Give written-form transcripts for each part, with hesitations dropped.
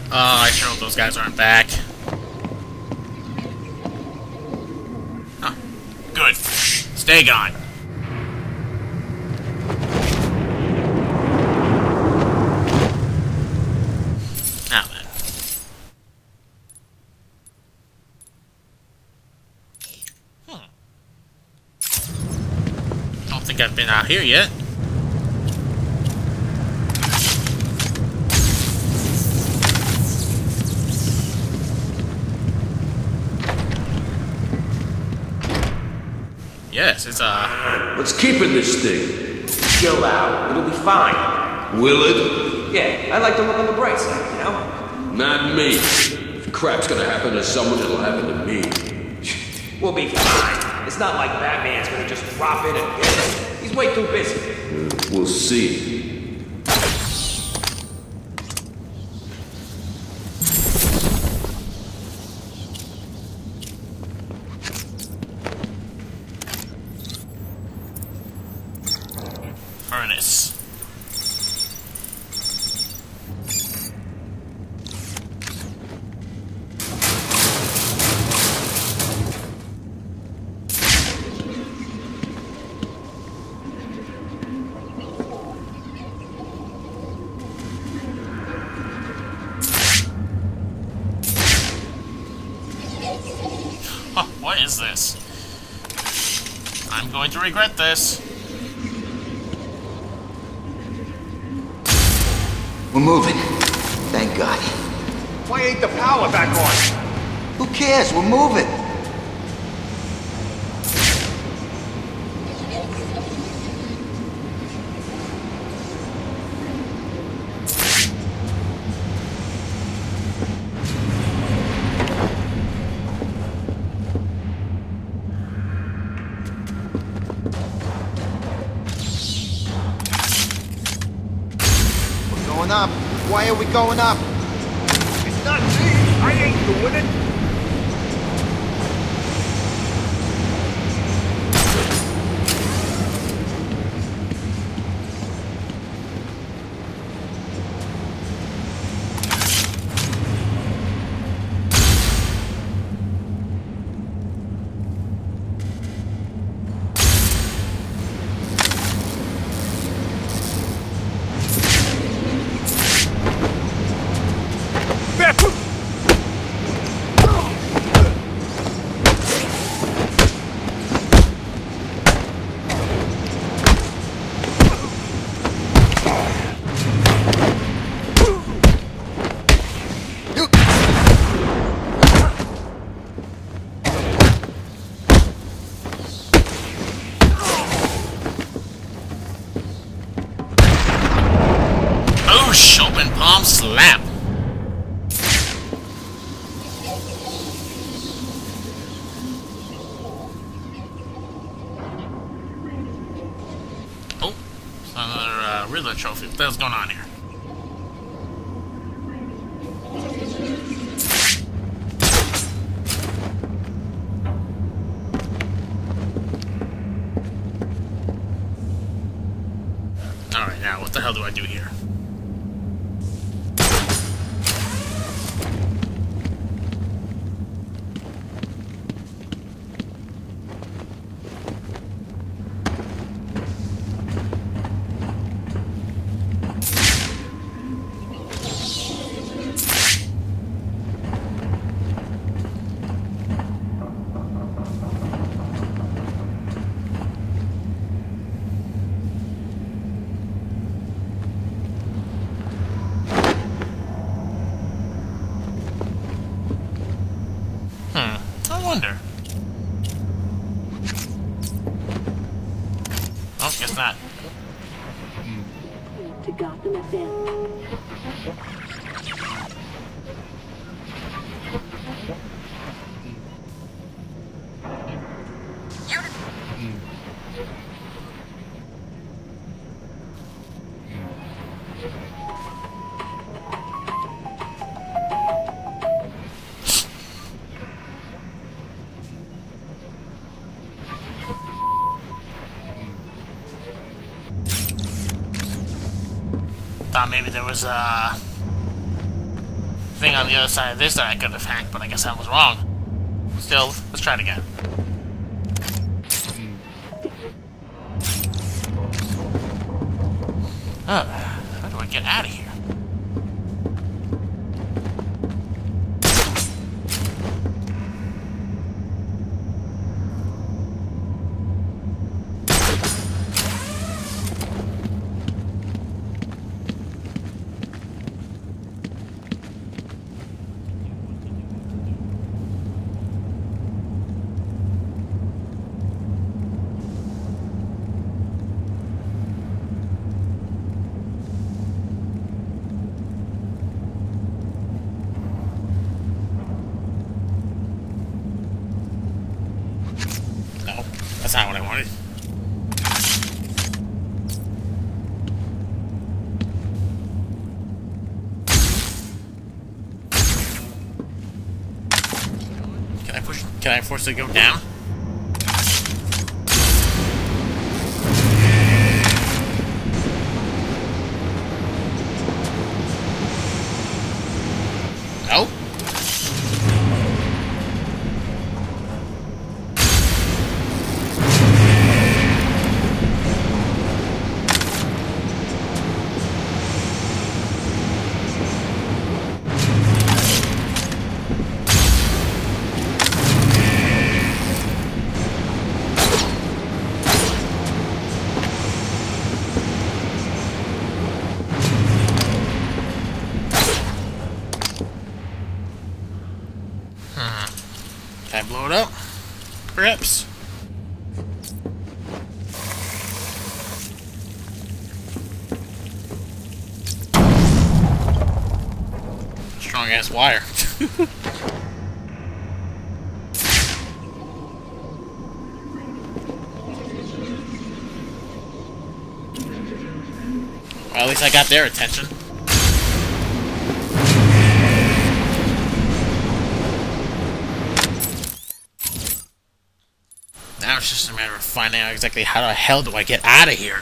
I sure hope those guys aren't back. Oh, good. Stay gone. Now then. Don't think I've been out here yet. Yes, it's What's keeping this thing? Chill out. It'll be fine. Will it? Yeah, I like to look on the bright side, you know? Not me. If crap's gonna happen to someone, it'll happen to me. We'll be fine. It's not like Batman's gonna just drop in and get us. He's way too busy. We'll see. furnace. What is this? I'm going to regret this. We're moving. Thank God. Why ain't the power back on? Who cares? We're moving. Going up. Why are we going up? It's not me. I ain't doing it. Open palm slap. Oh, another Riddler trophy. What the hell's going on here? Alright, now what the hell do I do here? I wonder. Oh, guess not. To Gotham Advance. Thought maybe there was thing on the other side of this that I could have hacked, but I guess I was wrong. Still, let's try it again. How do I get out of here? That's not what I wanted. Can I push? Can I force it to go down? No. Can I blow it up? Perhaps. Strong ass wire. Well, at least I got their attention. Now it's just a matter of finding out exactly how the hell do I get out of here.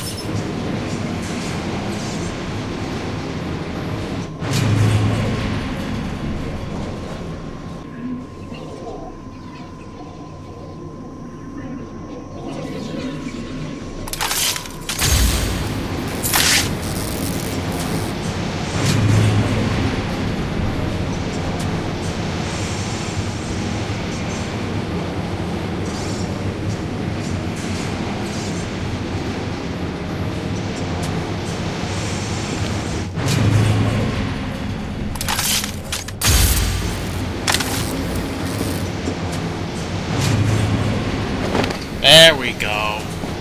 There we go.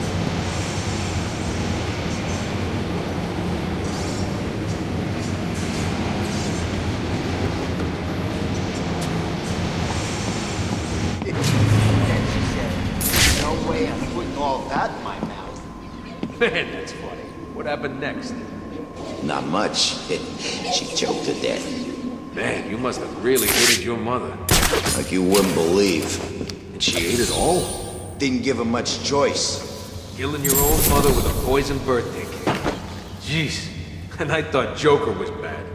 No way I'm putting all that in my mouth. Man, that's funny. What happened next? Not much. She choked to death. Man, you must have really hated your mother. Like you wouldn't believe. And she ate it all? Didn't give her much choice. Killing your own mother with a poisoned birthday cake. Jeez. And I thought Joker was bad.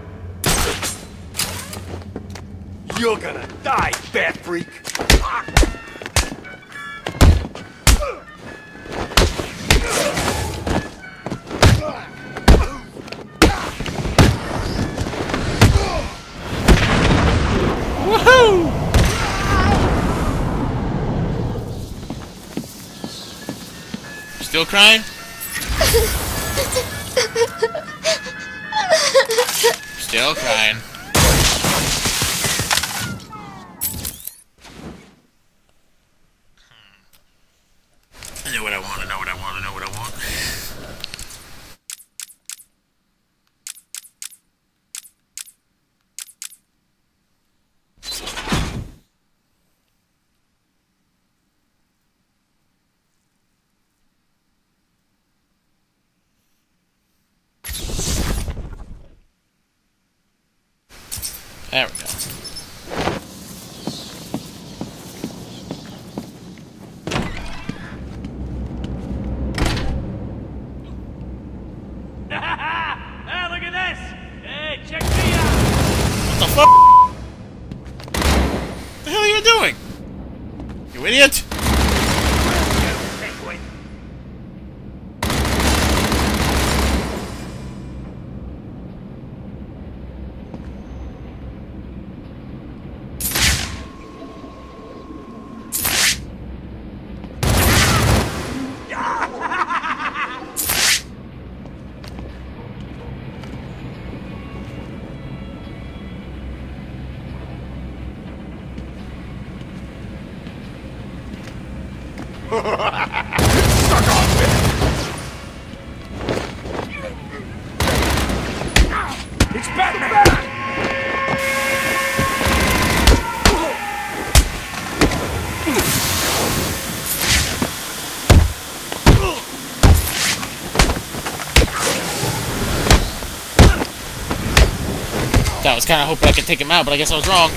You're gonna die, bat freak! Woohoo! Still crying? Still crying. I know what I want, I know what I want, I know what I want. There we go. Hey, look at this! Hey, check me out! What the idiot! It's Batman! I was kind of hoping I could take him out, but I guess I was wrong.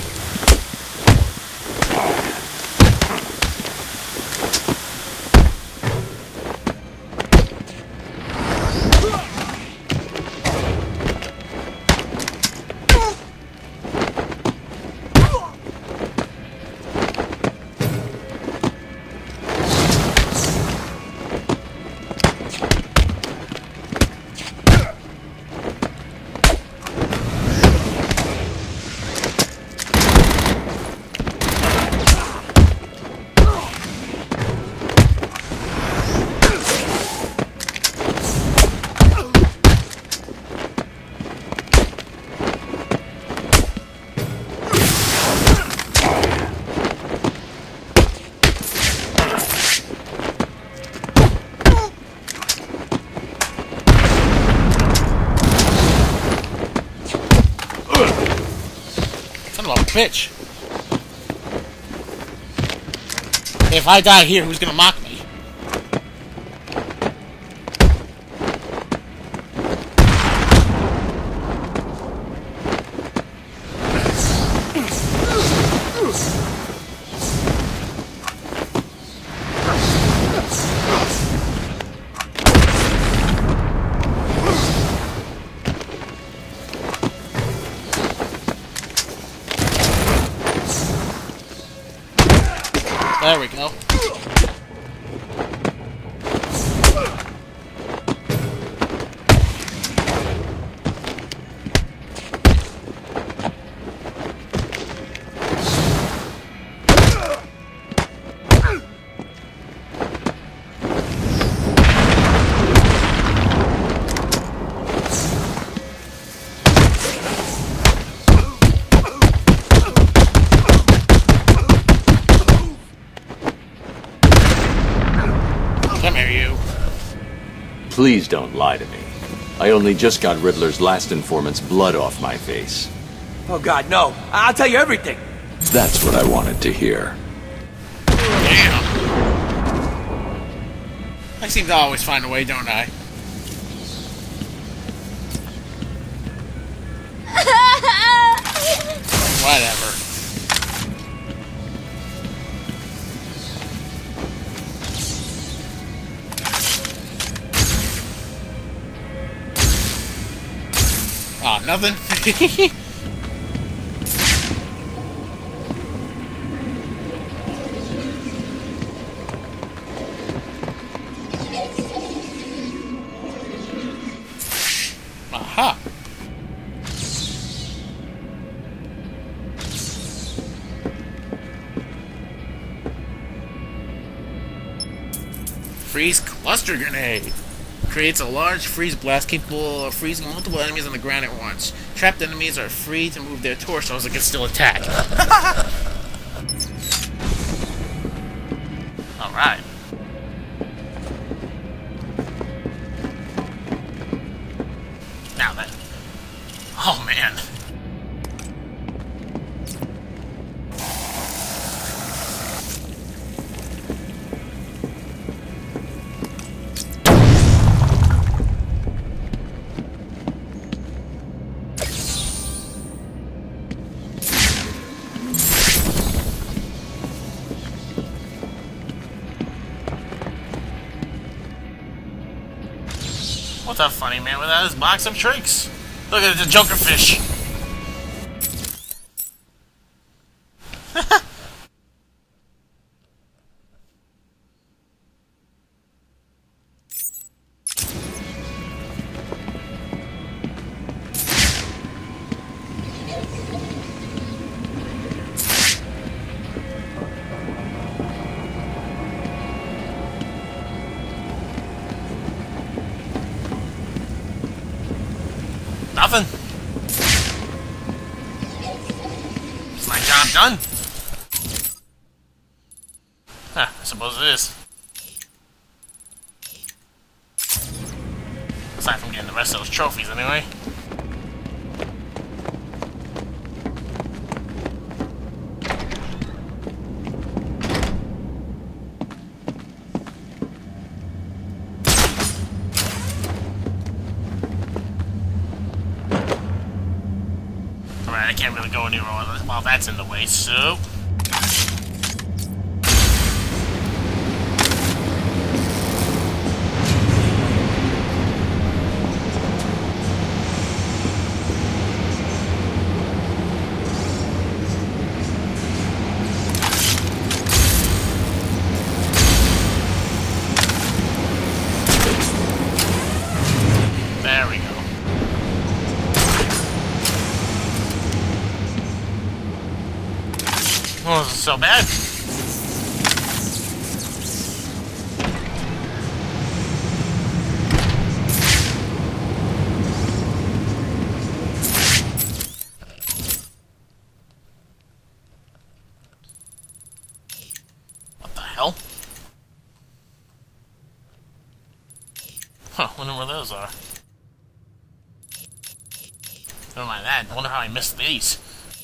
Son of a bitch. If I die here, who's gonna mock me? There we go. Come here, you. Please don't lie to me. I only just got Riddler's last informant's blood off my face. Oh God, no. I'll tell you everything. That's what I wanted to hear. Damn. I seem to always find a way, don't I? Whatever. Ah, nothing. Aha. Freeze cluster grenade. Creates a large freeze blast capable of freezing multiple enemies on the ground at once. Trapped enemies are free to move their torsos and can still attack. Alright. Now then. Oh man. What's up, funny man, without his box of tricks? Look at the Joker fish. Nothing. Is my job done? Huh, I suppose it is. Aside from getting the rest of those trophies, anyway. Alright, I can't really go anywhere while that's in the way, so... There we go. Oh, this is so bad. What the hell? Huh, wonder where those are. Never mind that. I wonder how I missed these.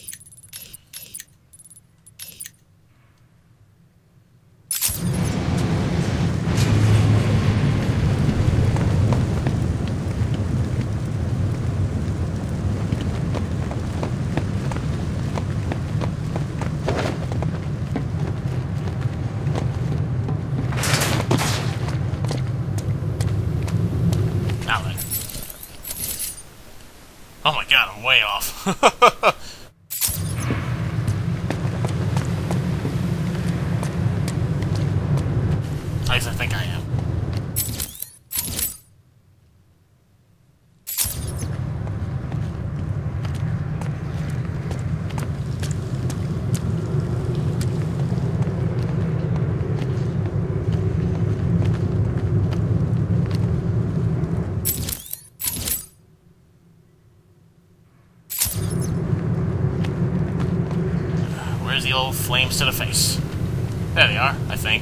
Now then. Oh my god, I'm way off. At least I think I am. Where's the old flames to the face? There they are, I think.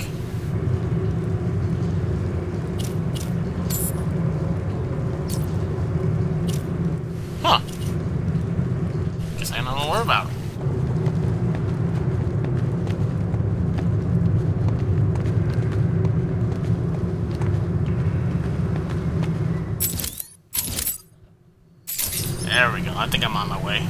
Huh. Guess I don't know what we're about. There we go. I think I'm on my way.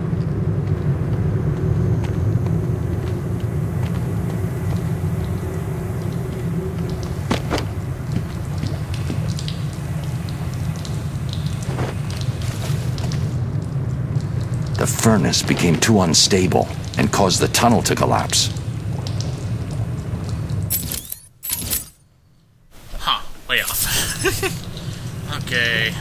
The furnace became too unstable and caused the tunnel to collapse. Huh. Way off. Okay.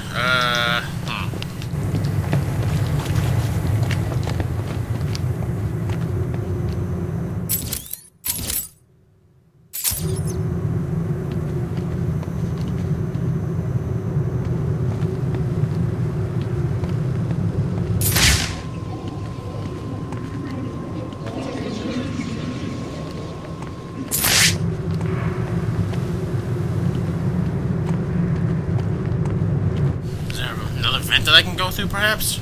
Is there another vent that I can go through, perhaps?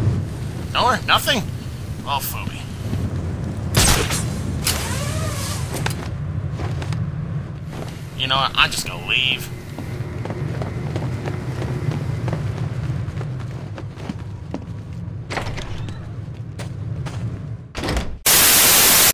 Nowhere? Nothing? Oh, phooey. You know what? I'm just gonna leave.